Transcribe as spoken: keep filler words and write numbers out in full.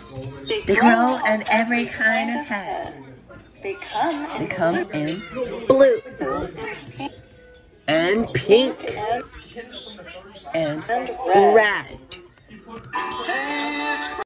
They grow in every kind of head. They come They come in blue and pink and and red.